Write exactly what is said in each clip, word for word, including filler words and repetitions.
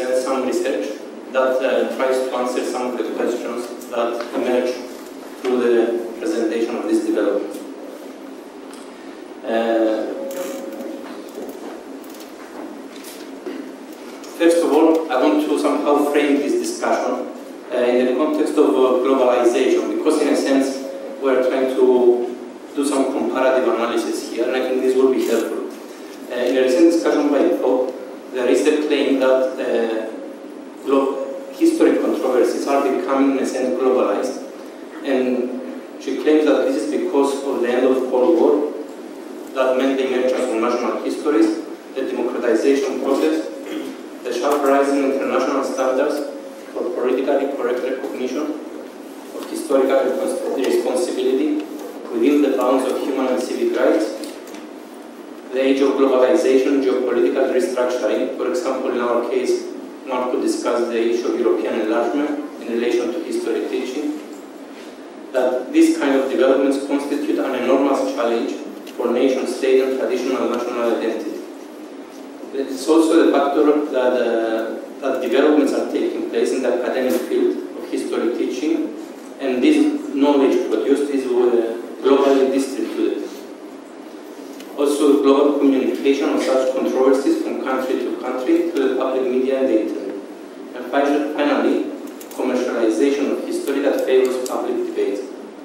present some research that uh, tries to answer some of the questions that emerge through the presentation of this development. Uh, first of all, I want to somehow frame this discussion uh, in the context of uh, globalization, because in a sense we are trying to do some comparative analysis here, and I think this will be helpful. Uh, in a recent discussion by Pope, there is the claim that uh, history controversies are becoming, in a sense, globalized. And she claims that this is because of the end of the Cold War, that meant the emergence of national histories, the democratization process, the sharp rise in international standards for politically correct recognition of historical responsibility within the bounds of human and civic rights, the age of globalization, geopolitical restructuring. For example, in our case, one could discuss the issue of European enlargement in relation to history teaching. That these kind of developments constitute an enormous challenge for nation state and traditional national identity. It's also the factor that, uh, that developments are taking place in the academic field of history teaching, and this knowledge produced is uh, globally distributed. Also, global communication of such controversies from country to country through the public media and the internet. And finally, commercialization of history that favors public debate.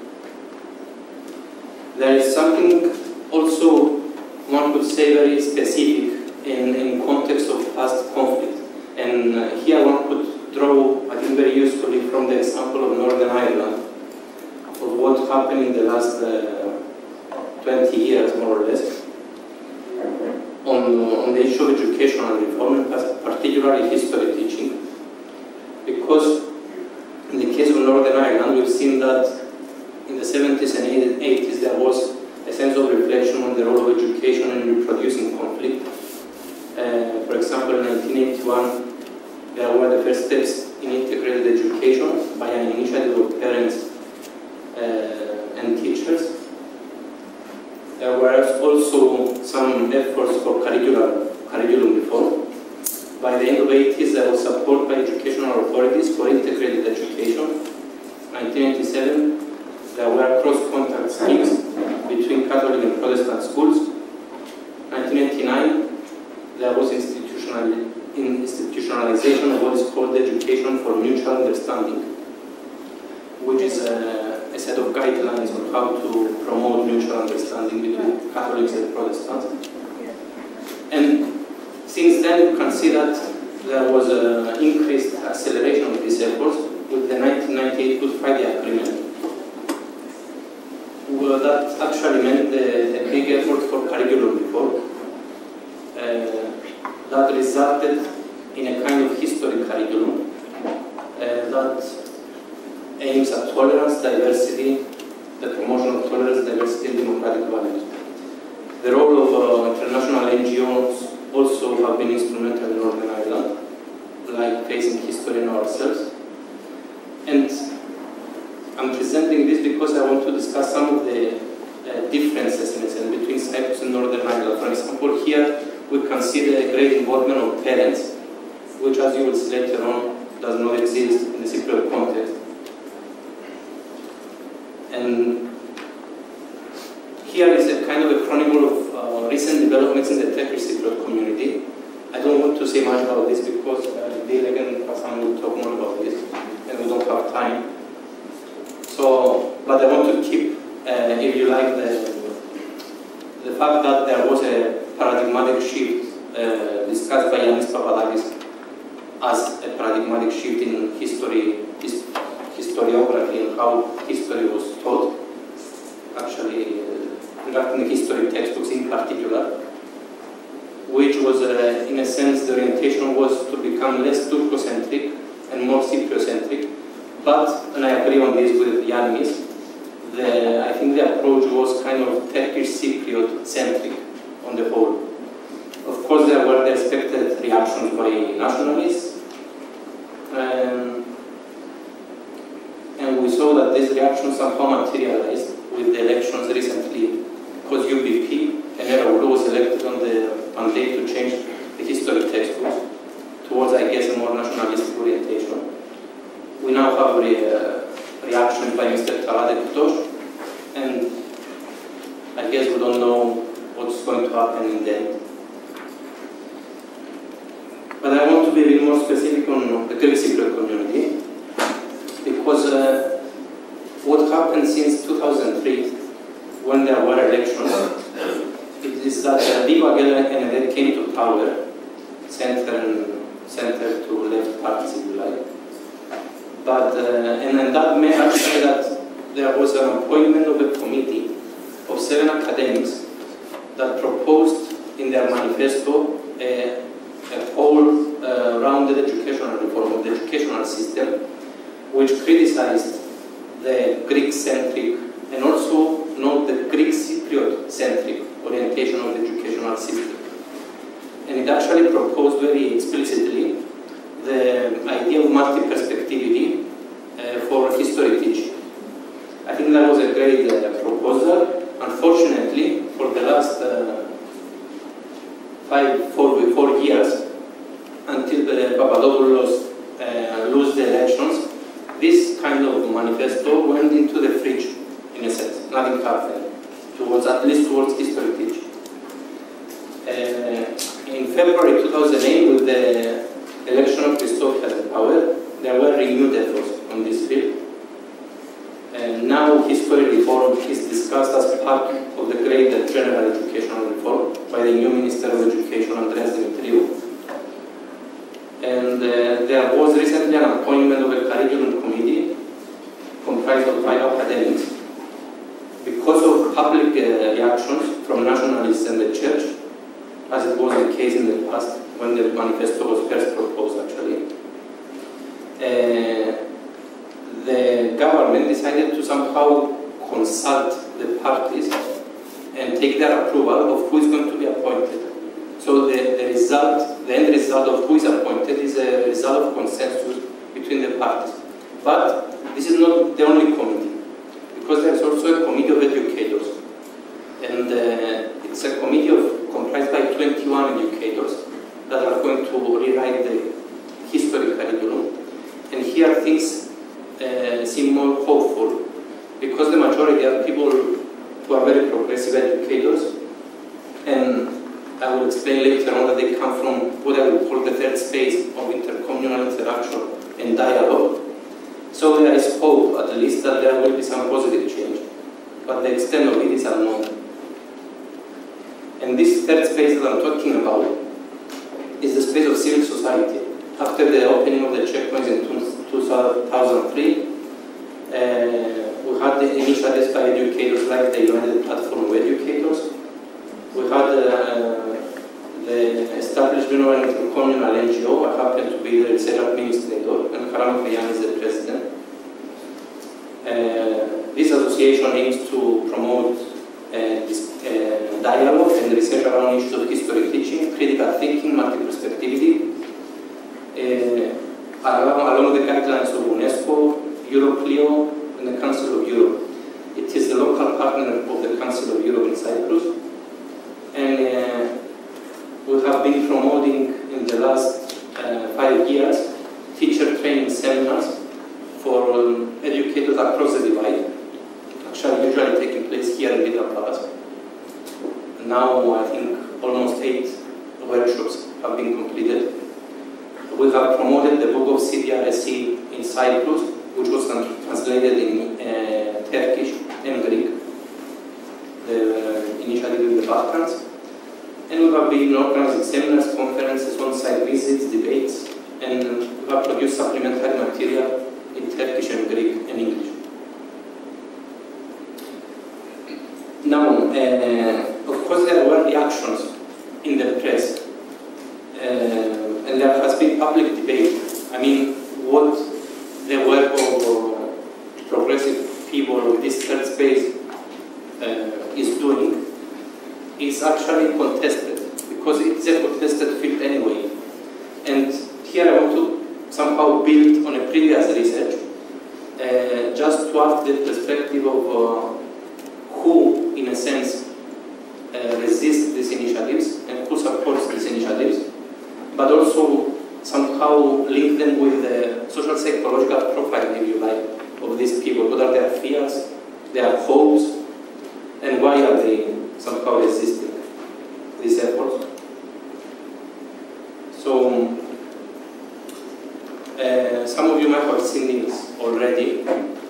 There is something also, one could say, very specific in, in context of past conflict. And uh, here one could draw, I think very usefully, from the example of Northern Ireland, of what happened in the last uh, twenty years, more or less, on, on the issue of educational reform, and particularly history teaching. Because in the case of Northern Ireland, we've seen that in the seventies and eighties there was a sense of reflection on the role of education in reproducing conflict. Uh, for example, in nineteen eighty-one, there were the first steps in integrated education by an initiative of parents uh, and teachers. There were also some efforts for curriculum, curriculum reform. By the end of the eighties, there was support by educational authorities for integrated education. nineteen eighty-seven, there were cross-contact schemes between Catholic and Protestant schools. nineteen eighty-nine, there was institutional, institutionalization of what is called education for mutual understanding, which is a, a set of guidelines on how to promote mutual understanding between Catholics and Protestants. And since then, you can see that there was an increased acceleration of these efforts with the nineteen ninety-eight Good Friday Agreement. Well, that actually meant the, a big effort for curriculum reform uh, that resulted in a kind of history curriculum uh, that aims at tolerance, diversity, the promotion of tolerance, diversity, and democratic values. The role of uh, international N G Os also have been instrumental in Northern Ireland, like Facing History in Ourselves. And I'm presenting this because I want to discuss some of the uh, differences in a sense between Cyprus and Northern Ireland. For example, here we can see the great involvement of parents, which, as you will see later on, does not exist in the Cypriot context. And here is a kind of a chronicle of uh, recent developments in the Turkish Cypriot community. I don't want to say much about this because uh, Dilek and Hasan will talk more about this, and we don't have time. So, but I want to keep, uh, if you like, the, the fact that there was a paradigmatic shift uh, discussed by Yannis Papadakis as a paradigmatic shift in history, his, historiography, and how history was taught, actually uh, regarding the history textbooks in particular, which was, uh, in a sense, the orientation was to become less Turcocentric and more Cypriocentric. But, and I agree on this with Yannis, the, I think the approach was kind of Turkish Cypriot-centric on the whole. Of course, there were the expected reactions by nationalists, um, and we saw that these reactions somehow materialized with the elections recently, because U B P, and Eroglu was elected on the mandate to change the history textbooks towards, I I guess, a more nationalistic orientation. We now have re uh, reactions by Mister Taladektos, and I guess we don't know what's going to happen in the end. But I want to be a bit more specific on the Greek Cypriot community, because uh, what happened since two thousand three, when there were elections, it is that uh, Liva and they came to power, center and center to left parties, if you like. But uh, and then that meant actually that there was an appointment of a committee of seven academics that proposed in their manifesto a, a whole uh, rounded educational reform of the educational system, which criticized the Greek-centric and also not the Greek Cypriot-centric orientation of the educational system. And it actually proposed very explicitly the idea of multi-perspectivity uh, for history teaching. I think that was a great uh, proposal. Unfortunately, for the last uh, five, four, four years, until the Papadopoulos uh, lose the elections, this kind of manifesto went into the fridge, in a sense. Nothing happened, towards, at least towards history teaching. Uh, in February two thousand eight, with the election of Christophe in power, there were renewed efforts on this field. And now history reform is discussed as part of the greater general educational reform by the new Minister of Education, Andreas Dimitriou. And uh, there was recently an appointment of a curriculum committee comprised of five academics. Because of public uh, reactions from nationalists and the church, as it was the case in the past when the manifesto was first proposed, actually, uh, the government decided to somehow consult the parties and take their approval of who is going to be appointed. So the, the result, the end result of who is appointed is a result of consensus between the parties. But this is not the only committee, because there is also a committee of educators. And uh, it's a committee of, comprised by twenty-one educators that are going to rewrite the history curriculum. And here things uh, seem more hopeful, because the majority are people who are very progressive educators, and I will explain later on that they come from what I would call the third space of intercommunal interaction and dialogue. So there is hope, at least, that there will be some positive change, but the extent of it is unknown. And this third space that I'm talking about is the space of civil society. After the opening of the checkpoints in two thousand three, uh, we had the initiatives by educators like the United Platform of Educators. We had uh, the establishment of an intercommunal N G O. I happen to be the research administrator, and Karam Kriyan is the president. Uh, this association aims to promote uh, this, uh, dialogue and research around issues of history teaching, critical thinking, multi-perspectivity, uh, along, along the guidelines of UNESCO, Euroclio, and the Council of Europe. It is the local partner of the Council of Europe in Cyprus. And uh, we have been promoting in the last uh, five years teacher training seminars for um, educators across the divide, actually usually taking place here in Ledra Palace. Now I think almost eight workshops have been completed. We have promoted the book of C D R S C in Cyprus, which was translated in uh, Turkish and Greek, the initiative in the Balkans. And we have been organizing seminars, conferences, on-site visits, debates, and we have produced supplementary material in Turkish and Greek and English. Now, uh, of course, there were reactions in the press, uh, and there has been public debate. I mean, what the work of uh, progressive people with this third space uh, is doing is actually contested, because it's a contested field anyway. And here I want to somehow build on a previous research, uh, just to add the perspective of uh, who, in a sense, uh, resists these initiatives and who supports these initiatives, but also somehow link them with the social psychological profile, if you like, of these people. What are their fears, their hopes, and why are they somehow resisting these efforts? So, uh, some of you might have seen this already.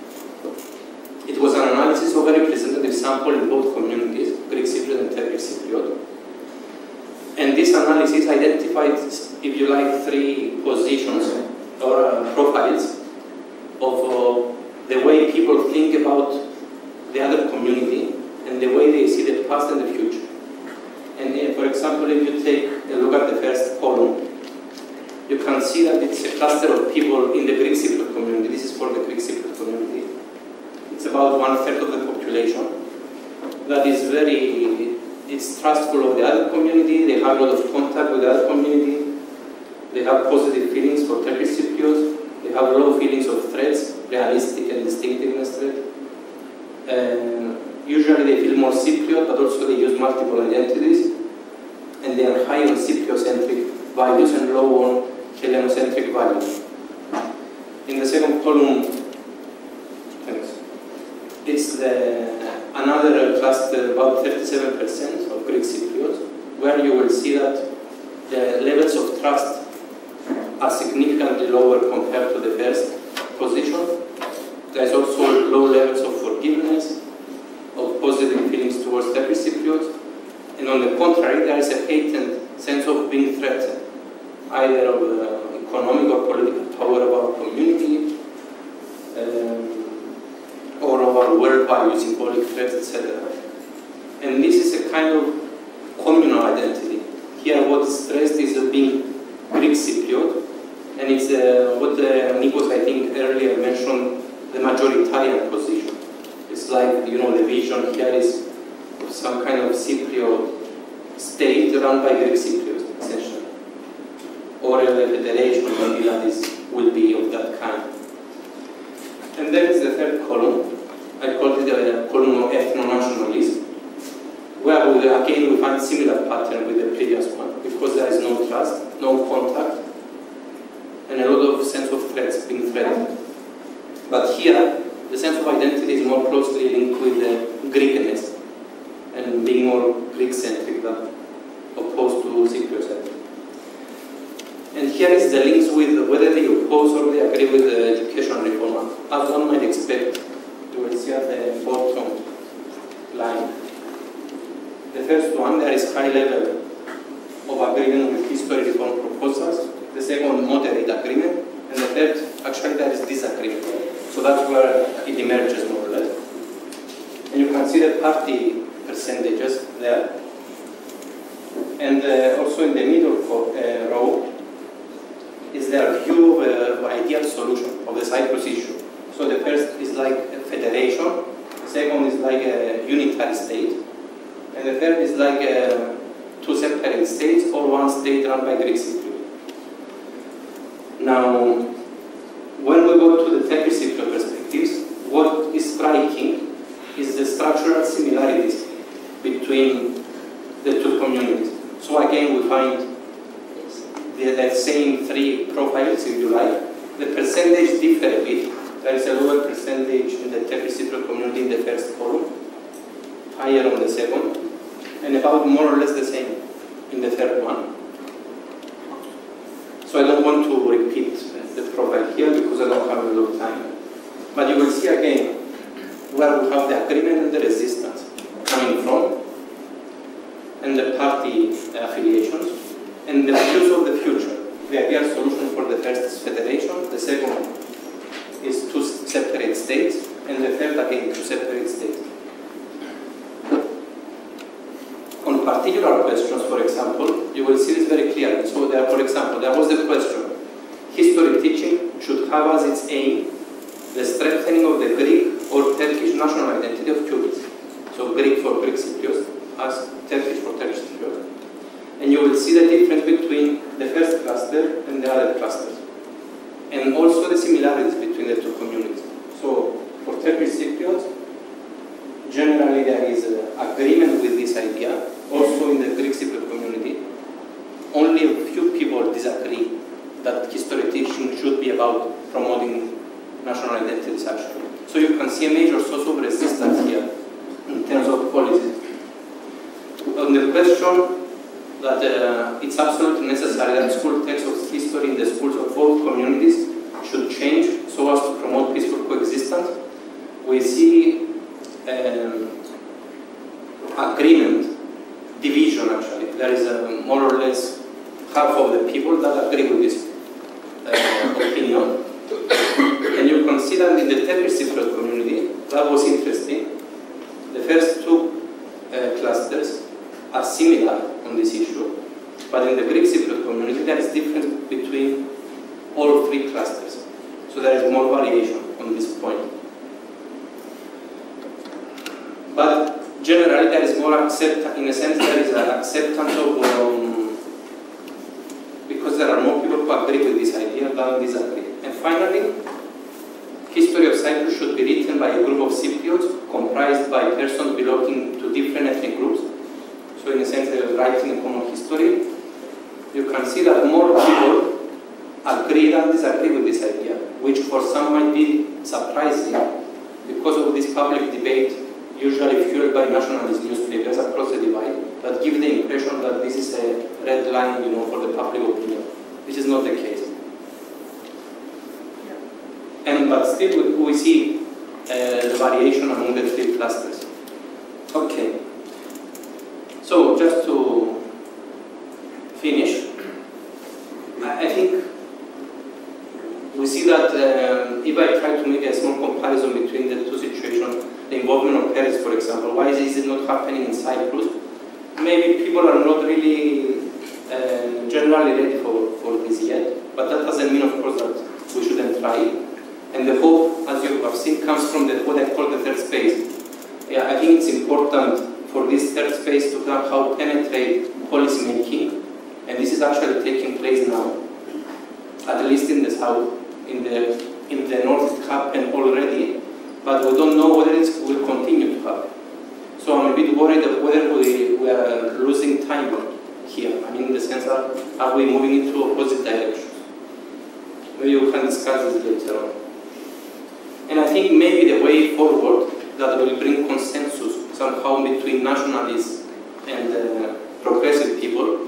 It was an analysis of a representative sample in both communities, Greek Cypriot and Turkish Cypriot. And this analysis identified, if you like, three positions or uh, profiles of uh, the way people think about the other community and the way they see the past and the future. And uh, for example, if you take a look at the first column, you can see that it's a cluster of people in the Greek Cypriot community. This is for the Greek Cypriot community. It's about one third of the population that is very, it's trustful of the other community. They have a lot of contact with the other community. They have positive feelings for Turkish Cypriots. They have low feelings of threats, realistic and distinctiveness threat. And usually they feel more Cypriot, but also they use multiple identities. And they are high on Cypriocentric values and low on Hellenocentric values. In the second column, thanks, it's the, another cluster, about thirty-seven percent of Greek Cypriots, where you will see that the levels of trust are significantly lower compared to the first position. There is also low levels of forgiveness, of positive feelings towards Turkish Cypriots, and on the contrary, there is a heightened sense of being threatened, either of uh, economic or political power of our community, um, or of our world values, symbolic threats, et cetera. And this is a kind of communal identity. Here, what is stressed is uh, being Greek Cypriot, and it's uh, what uh, Nikos, I think, earlier mentioned, the majoritarian position. It's like, you know, the vision here is some kind of Cypriot state run by Greek Cypriots, essentially. Or a federation, maybe that is, will be of that kind. And then is the third column. I called it a column of ethno-nationalism, where we, again we find similar pattern with the previous one, because there is no trust, no contact, and a lot of sense of threats, being threatened. But here, the sense of identity is more closely linked with the Greekness and being more Greek-centric than opposed to Cypriot-centric. And here is the links with whether they oppose or they agree with the education reform. As one might expect, you will see at the bottom line. The first one, there is high level of agreement with history reform proposals. The second, moderate agreement. And the third, actually there is disagreement. So that's where it emerges more or less. And you can see the party percentages there. And uh, also in the middle uh, row is their view of uh, ideal solution of the Cyprus issue. So the first is like a federation, the second is like a unitary state, and the third is like a two separate states or one state run by Greek Cypriot. Now, when we go to the Turkish Cypriot perspectives, what is striking is the structural similarities between the two communities. So again, we find the, the same three profiles, if you like. The percentage differ a bit. There is a lower percentage in the Turkish Cypriot community in the first column, higher on the second, and about more or less the same in the third one. So I don't want to repeat the profile here because I don't have a lot of time. But you will see again where we have the agreement and the resistance coming from, and the party affiliations, and the views of the future. The ideal solution for the first is federation, the second is two separate states, and the third again two separate states. On particular questions, for example, you will see this very clearly. So there, for example, there was the question, history teaching should have as its aim the strengthening of the Greek or Turkish national identity of Cubans. So Greek for Greek Cypriots, as Turkish for Turkish Cypriots. And you will see the difference between the first cluster and the other clusters. And also the similarities between the two communities. So for Turkish Cypriots, generally there is uh, agreement with this idea. Also in the Greek Cypriot community, only a few people disagree that history teaching teaching should be about promoting national identities actually. So you can see a major source of resistance here in terms of policies. On the question that uh, it's absolutely necessary that school texts of history in the schools of both communities should change so as to promote peaceful coexistence, we see um, agreement, division actually. There is a more or less half of the people that agree with this uh, opinion. And you consider in the Turkish Cypriot community, that was interesting. The first two uh, clusters are similar on this issue, but in the Greek Cypriot community there is difference between all three clusters. So there is more variation on this point. But generally there is more acceptance, in a sense there is an acceptance of, um, because there are more people who agree with this idea than disagree. And finally, history of Cyprus should be written by a group of Cypriots comprised by persons belonging to different ethnic groups. So in a sense they are writing a common history. You can see that more people agree than disagree with this idea, which for some might be surprising because of this public debate usually fueled by nationalist newspapers across the divide that give the impression that this is a red line, you know, for the public opinion. This is not the case. And but still we, we see uh, the variation among the three clusters. Okay. So just to finish, I, I think we see that um, if I try to make a small comparison between the two situations, the involvement of parents, for example, why is it not happening in Cyprus? Maybe people are not really uh, generally ready for, for this yet, but that doesn't mean, of course, that we shouldn't try it. And the hope, as you have seen, comes from the, what I call the third space. Yeah, I think it's important for this third space to have how penetrate policy making, and this is actually taking place now, at least in the south. In the in the north it happened already, but we don't know whether it will continue to happen. So I'm a bit worried of whether we, we are losing time here. I mean, in the sense that are we moving into opposite directions? Maybe we can discuss this later on. And I think maybe the way forward that will bring consensus somehow between nationalists and uh, progressive people